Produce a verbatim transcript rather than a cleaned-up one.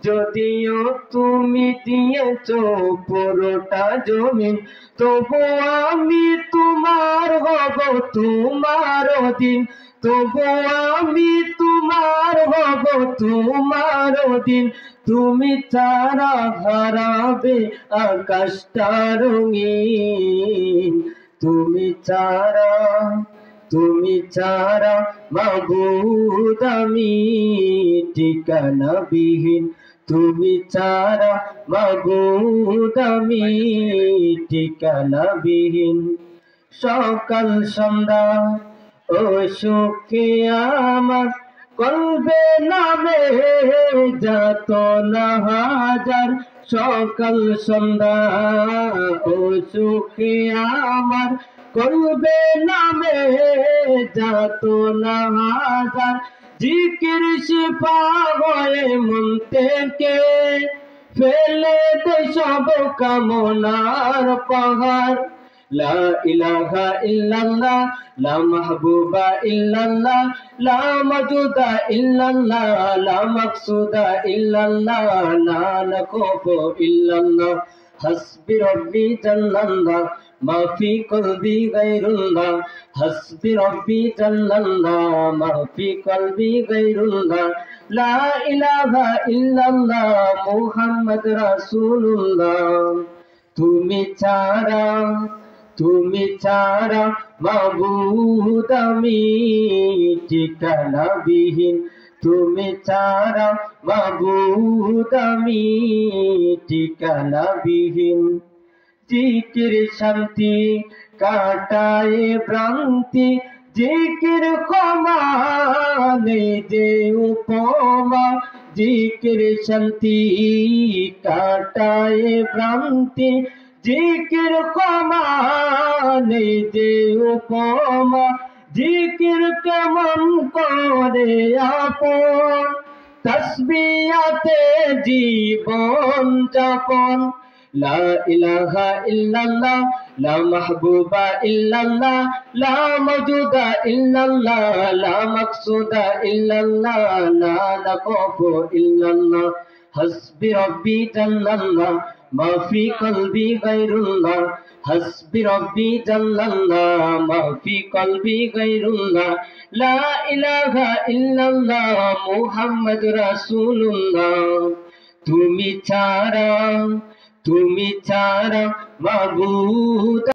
যদিও তুমি দিয়েছো পুরোটা জমিন, তবু আমি তোমার হব তোমার অধীন, তবু আমি তোমার হব তোমার অধীন। তুমি ছাড়া হারাবে আকাশটা রঙিন, তুমি ছাড়া তুমি ছাড়া মাবুদ আমি ঠিকানাবিহীন, তুমি ছাড়া মাবুদ আমি ঠিকানাবিহীন। সকাল সন্ধ্যা ও সুখে আমার কলবে নামে যত না হাজার, সকাল সন্ধ্যা ও সুখে আমার কলবে নামে যত না হাজার। জিকির শিফা হয়ে মন থেকে ফেলে দে সব কামনার পাহাড়। লা ইলাহা ইল্লাল্লাহ, লা মাহবুবা ইল্লাল্লাহ, লা মাজুদা ইল্লাল্লাহ, লা মাকসুদা ইল্লাল্লাহ, লা নাখুফু ইল্লাল্লাহ। হাসবি রব্বি জাল্লাল্লাহ, মা ফি কলবি গায়রুল্লাহ। হাসবি রব্বি জাল্লাল্লাহ, মা ফি কলবি গায়রুল্লাহ। লা ইলাহা ইল্লাল্লাহ, মুহাম্মদ রাসূলুল্লাহ। তুমি ছাড়া তুমি ছাড়া মাবুদ আমি ঠিকানাবিহীন, তুমি ছাড়া মাবুদ আমি ঠিকানাবিহীন। জিকির শান্তি কাটায় ভ্রান্তি, জিকির ক্ষমা নেই যে উপমা। জিকির শান্তি কাটায় ভ্রান্তি, জিকির ক্ষমা নেই যে উপমা। জিকির কেমন করে আপন, তাসবিহাতে জীবন যাপন। লা ইলাহা ইল্লাল্লাহ, লা মাহবুবা ইল্লাল্লাহ, লা মাওজুদা ইল্লাল্লাহ, লা মাকসুদা ইল্লাল্লাহ, লা নাখাফু ইল্লাল্লাহ। হাসবি রব্বি জাল্লাল্লাহ, মা ফি কলবি গায়রুল্লাহ। হাসবি রব্বি জাল্লাল্লাহ, মা ফি কলবি গায়রুল্লাহ। লা ইলাহা ইল্লাল্লাহ, মুহাম্মদ রাসূলুল্লাহ। তুমি ছাড়া তুমি ছাড়া মাবুদ